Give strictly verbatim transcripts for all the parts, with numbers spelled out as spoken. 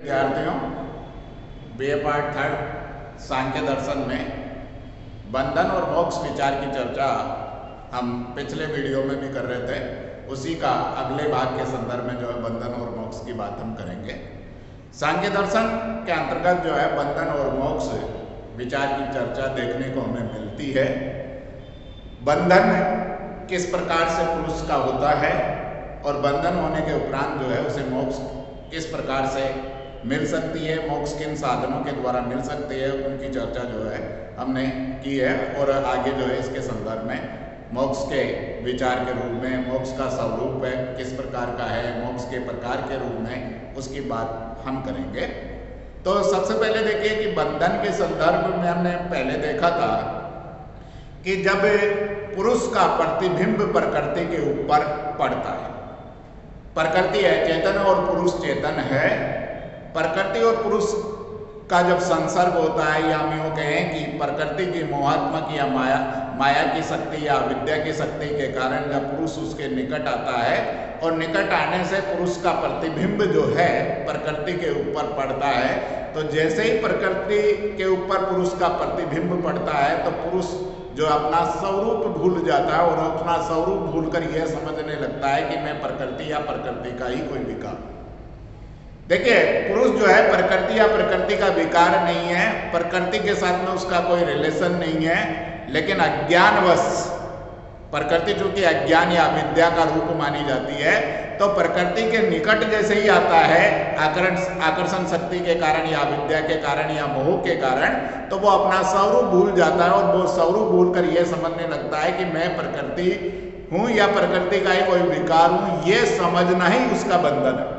विद्यार्थियों, B A part third सांख्य दर्शन में बंधन और मोक्ष विचार की चर्चा हम पिछले वीडियो में भी कर रहे थे। उसी का अगले भाग के संदर्भ में जो है बंधन और मोक्ष की बात हम करेंगे। सांख्य दर्शन के अंतर्गत जो है बंधन और मोक्ष विचार की चर्चा देखने को हमें मिलती है। बंधन किस प्रकार से पुरुष का होता है और बंधन होने के उपरांत जो है उसे मोक्ष किस प्रकार से मिल सकती है, मोक्ष किन साधनों के द्वारा मिल सकती है, उनकी चर्चा जो है हमने की है। और आगे जो है इसके संदर्भ में मोक्ष के विचार के रूप में मोक्ष का स्वरूप है किस प्रकार का है, मोक्ष के प्रकार के रूप में उसकी बात हम करेंगे। तो सबसे पहले देखिए कि बंधन के संदर्भ में हमने पहले देखा था कि जब पुरुष का प्रतिबिंब प्रकृति के ऊपर पड़ता है, प्रकृति है चेतन और पुरुष चेतन है, प्रकृति और पुरुष का जब संसर्ग होता है, या हम यूँ कहें कि प्रकृति की मोहात्मक या माया माया की शक्ति या विद्या की शक्ति के कारण जब पुरुष उसके निकट आता है और निकट आने से पुरुष का प्रतिबिंब जो है प्रकृति के ऊपर पड़ता है, तो जैसे ही प्रकृति के ऊपर पुरुष का प्रतिबिंब पड़ता है तो पुरुष जो अपना स्वरूप भूल जाता है और अपना स्वरूप भूलकर यह समझने लगता है कि मैं प्रकृति या प्रकृति का ही कोई विकार। देखिए, पुरुष जो है प्रकृति या प्रकृति का विकार नहीं है, प्रकृति के साथ में उसका कोई रिलेशन नहीं है, लेकिन अज्ञानवश प्रकृति चूंकि अज्ञान या अविद्या का रूप मानी जाती है, तो प्रकृति के निकट जैसे ही आता है आकर्षण आकर्षण शक्ति के कारण या अविद्या के कारण या मोह के कारण, तो वो अपना स्वरूप भूल जाता है और वो स्वरूप भूल कर ये समझने लगता है कि मैं प्रकृति हूं या प्रकृति का ही कोई विकार हूं। ये समझना ही उसका बंधन है।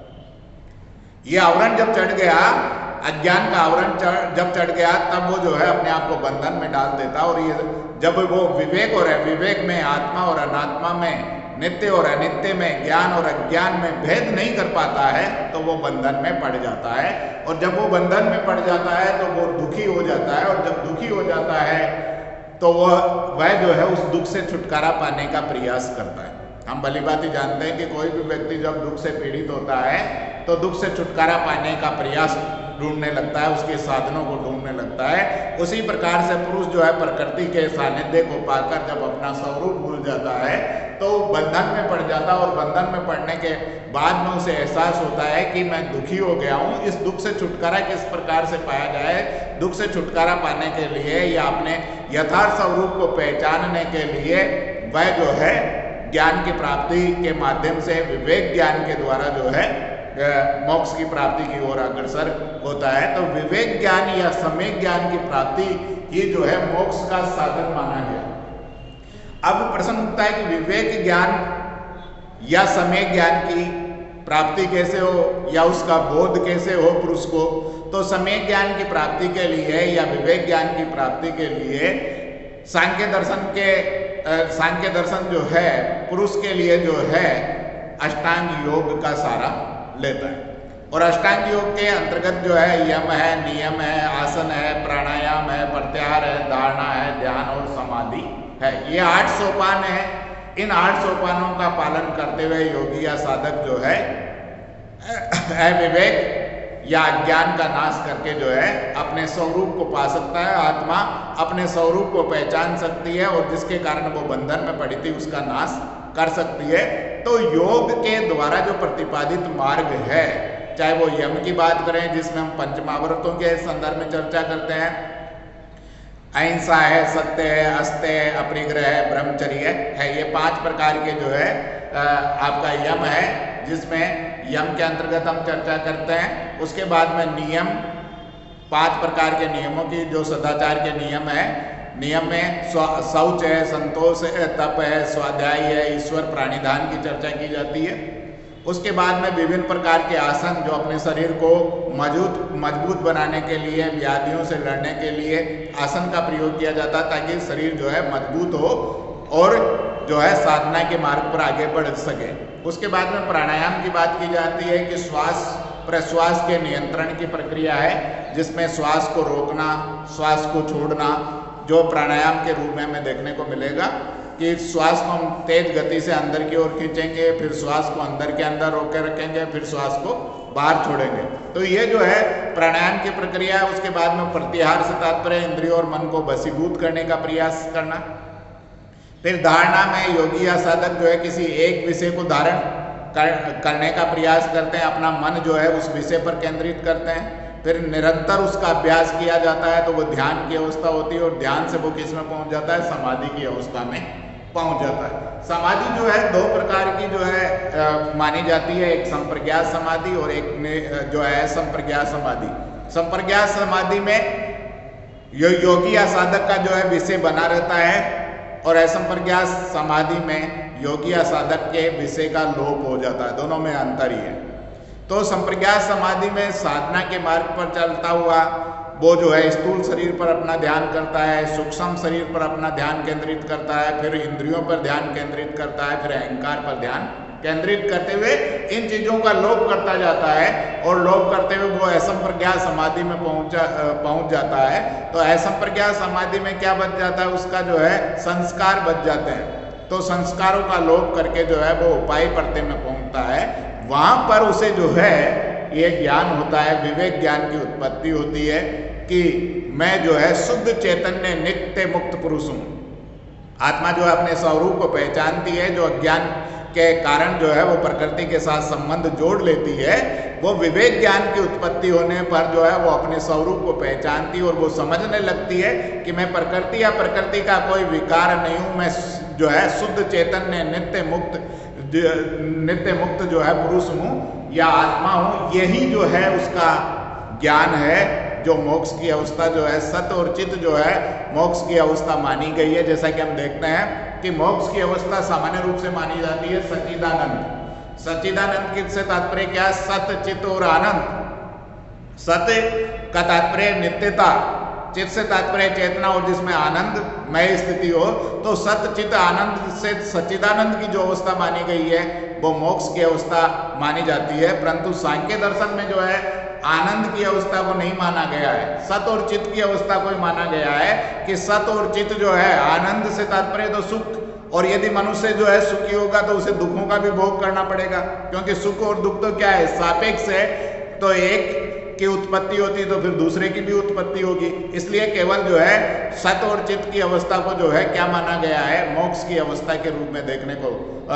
ये आवरण जब चढ़ गया, अज्ञान का आवरण चढ़ जब चढ़ गया, तब वो जो है अपने आप को बंधन में डाल देता। और ये जब वो विवेक और विवेक में, आत्मा और अनात्मा में, नित्य और अनित्य में, ज्ञान और अज्ञान में भेद नहीं कर पाता है, तो वो बंधन में पड़ जाता है। और जब वो बंधन में पड़ जाता है तो वो दुखी हो जाता है, और जब दुखी हो जाता है तो वह वह जो है उस दुख से छुटकारा पाने का प्रयास करता है। हम भली भांति जानते हैं कि कोई भी व्यक्ति जब दुख से पीड़ित होता है तो दुख से छुटकारा पाने का प्रयास ढूंढने लगता है, उसके साधनों को ढूंढने लगता है। उसी प्रकार से पुरुष जो है प्रकृति के सानिध्य को पाकर जब अपना स्वरूप भूल जाता है तो बंधन में पड़ जाता है। और बंधन में पड़ने के बाद में उसे एहसास होता है कि मैं दुखी हो गया हूँ। इस दुख से छुटकारा किस प्रकार से पाया जाए, दुख से छुटकारा पाने के लिए या अपने यथार्थ स्वरूप को पहचानने के लिए वह जो है ज्ञान की प्राप्ति के माध्यम से, विवेक ज्ञान के द्वारा जो है मोक्ष की प्राप्ति की ओर अग्रसर होता है। तो विवेक ज्ञान या सम्यक ज्ञान की प्राप्ति ये जो है मोक्ष का साधन माना गया। अब प्रश्न उठता है कि विवेक ज्ञान या सम्यक ज्ञान की प्राप्ति कैसे हो या उसका बोध कैसे हो पुरुष को। तो सम्यक ज्ञान की प्राप्ति के लिए या विवेक ज्ञान की प्राप्ति के लिए सांख्य दर्शन के सांख्य दर्शन जो है पुरुष के लिए जो है अष्टांग योग का सारा लेता है। और अष्टांग योग के अंतर्गत जो है यम है, नियम है, आसन है, प्राणायाम है, प्रत्याहार है, धारणा है, ध्यान और समाधि है। ये आठ सोपान है। इन आठ सोपानों का पालन करते हुए योगी या साधक जो है अविवेक या अज्ञान का नाश करके जो है अपने स्वरूप को पा सकता है। आत्मा अपने स्वरूप को पहचान सकती है और जिसके कारण वो बंधन में पड़ी थी उसका नाश कर सकती है। तो योग के द्वारा जो प्रतिपादित मार्ग है, चाहे वो यम की बात करें जिसमें हम पंचमहाव्रतों के संदर्भ में चर्चा करते हैं, अहिंसा है, सत्य है, अस्त्य है, अपरिग्रह है, ब्रह्मचर्य है, ये पांच प्रकार के जो है आपका यम है, जिसमें यम के अंतर्गत हम चर्चा करते हैं। उसके बाद में नियम, पांच प्रकार के नियमों की जो सदाचार के नियम है, नियम में शौच है, संतोष है, तप है, स्वाध्याय है, ईश्वर प्राणिधान की चर्चा की जाती है। उसके बाद में विभिन्न प्रकार के आसन जो अपने शरीर को मजबूत मजबूत बनाने के लिए, व्याधियों से लड़ने के लिए आसन का प्रयोग किया जाता है ताकि शरीर जो है मजबूत हो और जो है साधना के मार्ग पर आगे बढ़ सके। उसके बाद में प्राणायाम की बात की जाती है कि श्वास प्रश्वास के नियंत्रण की प्रक्रिया है, जिसमें श्वास को रोकना, श्वास को छोड़ना, जो प्राणायाम के रूप में हमें देखने को मिलेगा कि श्वास को हम तेज गति से अंदर की ओर खींचेंगे, फिर श्वास को अंदर के अंदर रोके रखेंगे, फिर श्वास को बाहर छोड़ेंगे। तो ये जो है प्राणायाम की प्रक्रिया है। उसके बाद में प्रत्याहार से तात्पर्य इंद्रियों और मन को वशीभूत करने का प्रयास करना। फिर धारणा में योगी या साधक जो है किसी एक विषय को धारण कर, करने का प्रयास करते हैं, अपना मन जो है उस विषय पर केंद्रित करते हैं। फिर निरंतर उसका अभ्यास किया जाता है तो वो ध्यान की अवस्था होती है, और ध्यान से वो किस में पहुंच जाता है, समाधि की अवस्था में पहुंच जाता है। समाधि जो है दो प्रकार की जो है आ, मानी जाती है, एक संप्रज्ञात समाधि और एक ने, जो है संप्रज्ञात समाधि। संप्रज्ञात समाधि में यो, योगी या साधक का जो है विषय बना रहता है, और असंप्रज्ञात समाधि में योगी या साधक के विषय का लोप हो जाता है। दोनों में अंतर ही है। तो संप्रज्ञात समाधि में साधना के मार्ग पर चलता हुआ वो जो है स्थूल शरीर पर अपना ध्यान करता है, सूक्ष्म शरीर पर अपना ध्यान केंद्रित करता है, फिर इंद्रियों पर ध्यान केंद्रित करता है, फिर अहंकार पर ध्यान केंद्रित करते हुए इन चीजों का लोप करता जाता है, और लोप करते हुए वो असंप्रज्ञात समाधि में पहुंचा पहुंच जाता है। तो असंप्रज्ञात समाधि में क्या बच जाता है, उसका जो है संस्कार बच जाते हैं। तो संस्कारों का लोप करके जो है वो उपाय परते में पहुंचता है। वहां पर उसे जो है ये ज्ञान होता है, विवेक ज्ञान की उत्पत्ति होती है कि मैं जो है शुद्ध चैतन्य नित्य मुक्त पुरुष हूं। आत्मा जो है अपने स्वरूप को पहचानती है, जो अज्ञान के कारण जो है वो प्रकृति के साथ संबंध जोड़ लेती है, वो विवेक ज्ञान की उत्पत्ति होने पर जो है वो अपने स्वरूप को पहचानती है, और वो समझने लगती है कि मैं प्रकृति या प्रकृति का कोई विकार नहीं हूं, मैं जो है शुद्ध चैतन्य नित्य मुक्त नित्य मुक्त जो है पुरुष हूं या आत्मा हूं। यही जो है उसका ज्ञान है, जो मोक्ष की अवस्था जो है, सत और चित जो है मोक्ष की अवस्था मानी गई है। जैसा कि हम देखते हैं कि मोक्ष की अवस्था सामान्य रूप से मानी जाती है सच्चिदानंद। सच्चिदानंद की से तात्पर्य क्या है, सत चित और आनंद। सत्य का तात्पर्य नित्यता, चित से तात्पर्य चेतना और जिसमें आनंदमय स्थिति हो। तो सत चित आनंद से सच्चिदानंद की जो अवस्था मानी गई है वो मोक्ष की अवस्था मानी जाती है। परंतु सांख्य दर्शन में जो है आनंद की अवस्था को नहीं माना गया है, सत और चित की अवस्था को ही माना गया है कि सत और चित जो है, आनंद से तात्पर्य तो सुख, और यदि मनुष्य जो है सुखी होगा तो उसे दुखों का भी भोग करना पड़ेगा, क्योंकि सुख और दुख तो क्या है, सापेक्ष है। तो एक की उत्पत्ति होती तो फिर दूसरे की भी उत्पत्ति होगी। इसलिए केवल जो है सत और चित की अवस्था को जो है क्या माना गया है, मोक्ष की अवस्था के रूप में देखने को आ,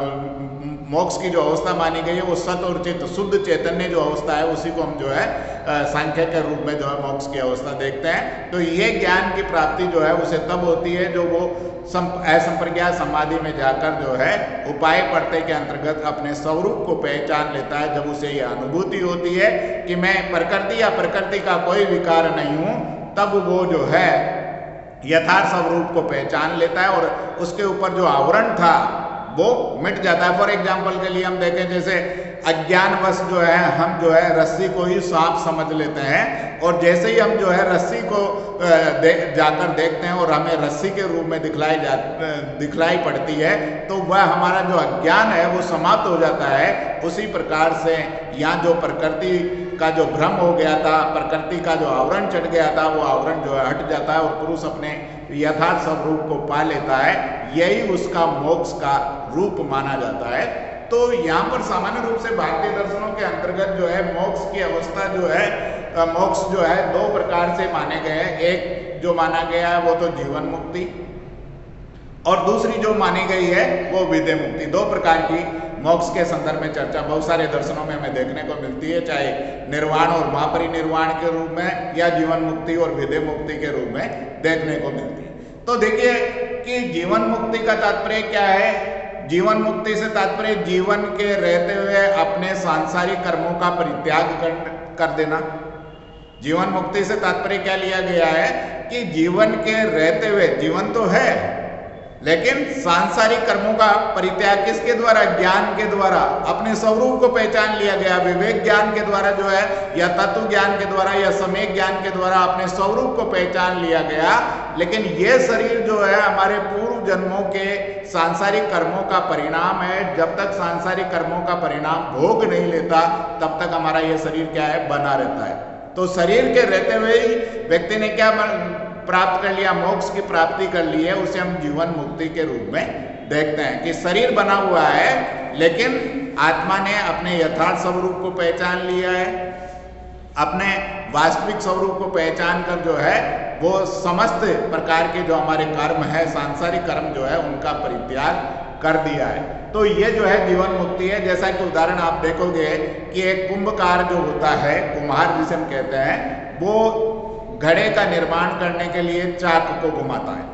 मोक्ष की जो अवस्था मानी गई है वो सत और चित शुद्ध चैतन्य जो अवस्था है उसी को हम जो है सांख्य के रूप में जो है मोक्ष की अवस्था देखते हैं। तो ये ज्ञान की प्राप्ति जो है उसे तब होती है जो वो असंप्रज्ञात समाधि में जाकर जो है उपाय पढ़ते के अंतर्गत अपने स्वरूप को पहचान लेता है। जब उसे यह अनुभूति होती है कि मैं प्रकृति या प्रकृति का कोई विकार नहीं हूं, तब वो जो है यथार्थ स्वरूप को पहचान लेता है और उसके ऊपर जो आवरण था वो मिट जाता है। फॉर एग्जाम्पल के लिए हम देखें, जैसे अज्ञानवश जो है हम जो है रस्सी को ही सांप समझ लेते हैं, और जैसे ही हम जो है रस्सी को दे, जाकर देखते हैं और हमें रस्सी के रूप में दिखलाई जा दिखलाई पड़ती है, तो वह हमारा जो अज्ञान है वो समाप्त हो जाता है। उसी प्रकार से यहाँ जो प्रकृति का जो भ्रम हो गया था, प्रकृति का जो आवरण चढ़ गया था, वो आवरण जो है हट जाता है और पुरुष अपने यथार्थ स्वरूप को पा लेता है। यही उसका मोक्ष का रूप माना जाता है। तो यहाँ पर सामान्य रूप से भारतीय दर्शनों के अंतर्गत जो है मोक्ष की अवस्था जो है, मोक्ष जो है दो प्रकार से माने गए हैं। एक जो माना गया है वो तो जीवन मुक्ति, और दूसरी जो मानी गई है वो विदेह मुक्ति। दो प्रकार की मोक्ष के संदर्भ में चर्चा बहुत सारे दर्शनों में हमें देखने को मिलती है, चाहे निर्वाण और महापरिनिर्वाण के रूप में या जीवन मुक्ति और विदेह मुक्ति के रूप में देखने को मिलती है। तो देखिए कि जीवन मुक्ति का तात्पर्य क्या है। जीवन मुक्ति से तात्पर्य जीवन के रहते हुए अपने सांसारिक कर्मों का परित्याग कर, कर देना। जीवन मुक्ति से तात्पर्य क्या लिया गया है कि जीवन के रहते हुए, जीवन तो है लेकिन सांसारिक कर्मों का परित्याग किसके द्वारा, ज्ञान के द्वारा, अपने स्वरूप को पहचान लिया गया। विवेक ज्ञान के द्वारा जो है, या तत्व ज्ञान के द्वारा या समय ज्ञान के द्वारा अपने स्वरूप को पहचान लिया गया। लेकिन ये शरीर जो है हमारे पूर्व जन्मों के सांसारिक कर्मों का परिणाम है। जब तक सांसारिक कर्मों का परिणाम भोग नहीं लेता तब तक हमारा ये शरीर क्या है, बना रहता है। तो शरीर के रहते हुए ही व्यक्ति ने क्या प्राप्त कर लिया, मोक्ष की प्राप्ति कर ली है, उसे हम जीवन मुक्ति के रूप में देखते हैं कि शरीर बना हुआ है लेकिन आत्मा ने अपने यथार्थ स्वरूप को पहचान लिया है, अपने वास्तविक स्वरूप को पहचान कर जो है वो समस्त प्रकार के जो हमारे कर्म है, सांसारिक कर्म जो है उनका परित्याग कर दिया है। तो ये जो है जीवन मुक्ति है। जैसा कि उदाहरण आप देखोगे कि एक कुंभकार जो होता है, कुम्हार जिसे हम कहते हैं, वो घड़े का निर्माण करने के लिए चाक को घुमाता है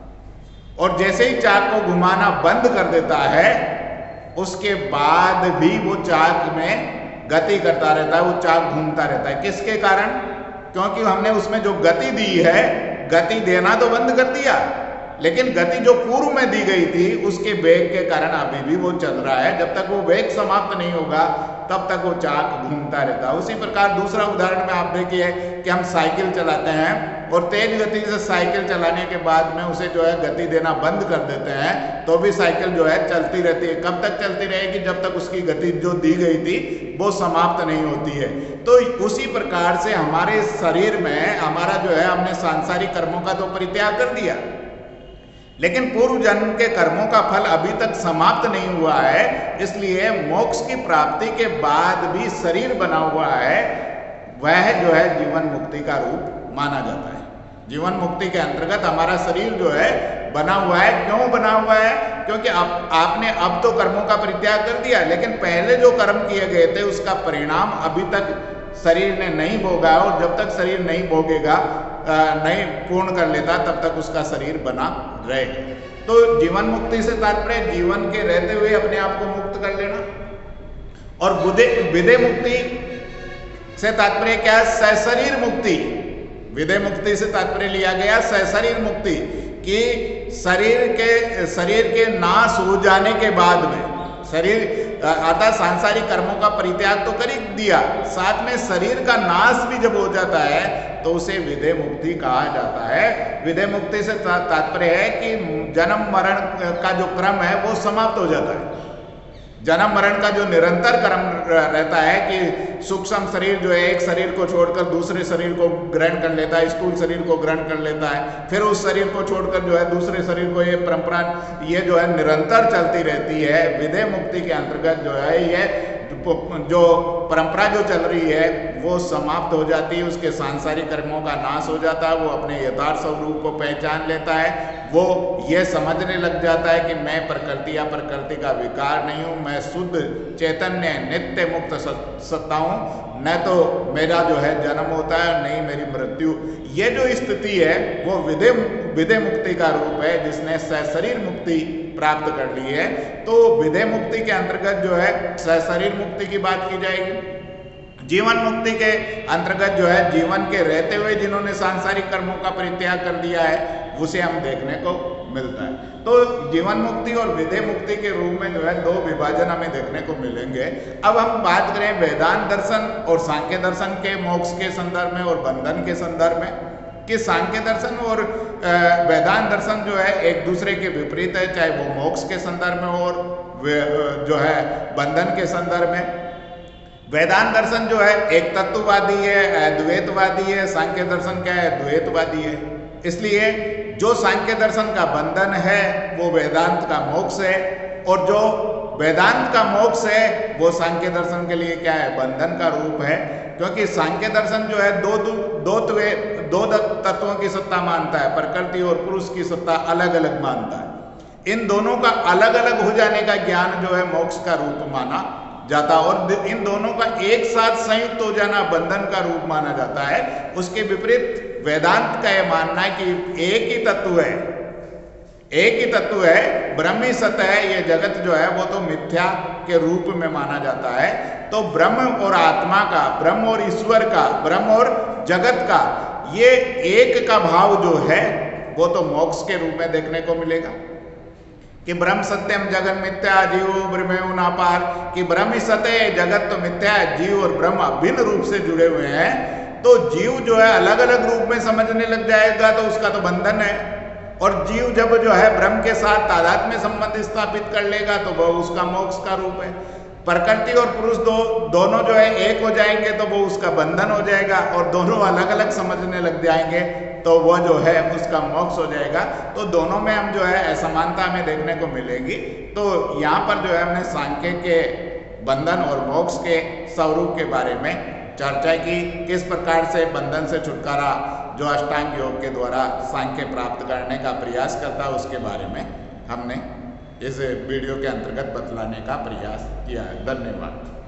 और जैसे ही चाक को घुमाना बंद कर देता है उसके बाद भी वो चाक में गति करता रहता है, वो चाक घूमता रहता है। किसके कारण? क्योंकि हमने उसमें जो गति दी है, गति देना तो बंद कर दिया, लेकिन गति जो पूर्व में दी गई थी उसके वेग के कारण अभी भी वो चल रहा है। जब तक वो वेग समाप्त नहीं होगा तब तक वो चाक घूमता रहता है। उसी प्रकार दूसरा उदाहरण में आप देखिए कि हम साइकिल चलाते हैं और तेज गति से साइकिल चलाने के बाद में उसे जो है गति देना बंद कर देते हैं तो भी साइकिल जो है चलती रहती है। कब तक चलती रहेगी? जब तक उसकी गति जो दी गई थी वो समाप्त नहीं होती है। तो उसी प्रकार से हमारे शरीर में हमारा जो है, हमने सांसारिक कर्मों का तो परित्याग कर दिया, लेकिन पूर्व जन्म के कर्मों का फल अभी तक समाप्त नहीं हुआ है। इसलिए मोक्ष की प्राप्ति के बाद भी शरीर बना हुआ है, वह जो है जीवन मुक्ति का रूप माना जाता है। जीवन मुक्ति के अंतर्गत हमारा शरीर जो है बना हुआ है। क्यों बना हुआ है? क्योंकि आप, आपने अब तो कर्मों का परित्याग कर दिया, लेकिन पहले जो कर्म किए गए थे उसका परिणाम अभी तक शरीर ने नहीं भोगा और जब तक शरीर नहीं भोगेगा, नहीं पूर्ण कर लेता, तब तक उसका शरीर बना रहेगा। तो जीवन मुक्ति से तात्पर्य जीवन के रहते हुए अपने आप को मुक्त कर लेना। और विदेह मुक्ति से तात्पर्य क्या है? सशरीर मुक्ति। विदेह मुक्ति से तात्पर्य लिया गया सशरीर मुक्ति, कि शरीर के शरीर के नाश हो जाने के बाद में, शरीर अतः सांसारिक कर्मों का परित्याग तो कर ही दिया, साथ में शरीर का नाश भी जब हो जाता है तो उसे विदेह मुक्ति कहा जाता है। विदेह मुक्ति से तात्पर्य है कि जन्म मरण का जो क्रम है वो समाप्त हो जाता है। जन्म मरण का जो निरंतर क्रम रहता है कि सूक्ष्म शरीर जो है एक शरीर को छोड़कर दूसरे शरीर को ग्रहण कर लेता है, स्थूल शरीर को ग्रहण कर लेता है, फिर उस शरीर को छोड़कर जो है दूसरे शरीर को, ये परंपरा ये जो है निरंतर चलती रहती है। विदेह मुक्ति के अंतर्गत जो है ये जो परंपरा जो चल रही है वो समाप्त हो जाती है, उसके सांसारिक कर्मों का नाश हो जाता है, वो अपने यथार्थ स्वरूप को पहचान लेता है, वो ये समझने लग जाता है कि मैं प्रकृति या प्रकृति का विकार नहीं हूँ, मैं शुद्ध चैतन्य नित्य मुक्त सत्ता हूँ, न तो मेरा जो है जन्म होता है नहीं मेरी मृत्यु। ये जो स्थिति है वो विदेह विदेह मुक्ति का रूप है, जिसने सशरीर मुक्ति प्राप्त कर ली है। तो विदेह मुक्ति के अंतर्गत जो है सशरीर मुक्ति की बात की जाएगी। जीवन मुक्ति के अंतर्गत जो है जीवन के रहते हुए जिन्होंने सांसारिक कर्मों का परित्याग कर दिया है उसे हम देखने को मिलता है। तो जीवन मुक्ति और विदेह मुक्ति के रूप में जो है दो विभाजन हमें देखने को मिलेंगे। अब हम बात करें वेदांत दर्शन और सांख्य दर्शन के मोक्ष के संदर्भ में और बंधन के संदर्भ में, कि सांख्य दर्शन और वेदांत दर्शन जो है एक दूसरे के विपरीत है, चाहे वो मोक्ष के संदर्भ में और जो है बंधन के संदर्भ में। वेदांत दर्शन जो है एक तत्ववादी है, अद्वैतवादी है, सांख्य दर्शन क्या है? द्वैतवादी है। इसलिए जो सांख्य दर्शन का बंधन है वो वेदांत का मोक्ष है, और जो वेदांत का मोक्ष है वो सांख्य दर्शन के लिए क्या है? बंधन का रूप है। क्योंकि सांख्य दर्शन जो है दो दो दो तत्वों की सत्ता मानता है, प्रकृति और पुरुष की सत्ता अलग अलग मानता है। इन दोनों का अलग अलग हो जाने का ज्ञान जो है मोक्ष का रूप माना जाता, और इन दोनों का एक साथ संयुक्त हो जाना बंधन का रूप माना जाता है। उसके विपरीत वेदांत का यह मानना है कि एक ही तत्व है, एक ही तत्व है, ब्रह्म ही सत्य है, ये जगत जो है वो तो मिथ्या के रूप में माना जाता है। तो ब्रह्म और आत्मा का, ब्रह्म और ईश्वर का, ब्रह्म और जगत का ये एक का भाव जो है वो तो मोक्ष के रूप में देखने को मिलेगा कि ब्रह्म सत्यम जगत मिथ्या जीव ब्रह्म नापार, कि ब्रह्म ही सत्य है, जगत तो मिथ्या है, जीव और ब्रह्म भिन्न रूप से जुड़े हुए हैं। तो जीव जो है अलग अलग रूप में समझने लग जाएगा तो उसका तो बंधन है, और जीव जब जो है ब्रह्म के साथ तादात्म्य संबंध स्थापित कर लेगा तो वह उसका मोक्ष का रूप है। प्रकृति और पुरुष दो दोनों जो है एक हो जाएंगे तो वो उसका बंधन हो जाएगा, और दोनों अलग अलग समझने लग जाएंगे तो वह जो है उसका मोक्ष हो जाएगा। तो दोनों में हम जो है असमानता हमें देखने को मिलेगी। तो यहाँ पर जो है हमने सांख्य के बंधन और मोक्ष के स्वरूप के बारे में चर्चा की। किस प्रकार से बंधन से छुटकारा जो अष्टांग योग के द्वारा सांख्य प्राप्त करने का प्रयास करता है उसके बारे में हमने इस वीडियो के अंतर्गत बतलाने का प्रयास किया है। धन्यवाद।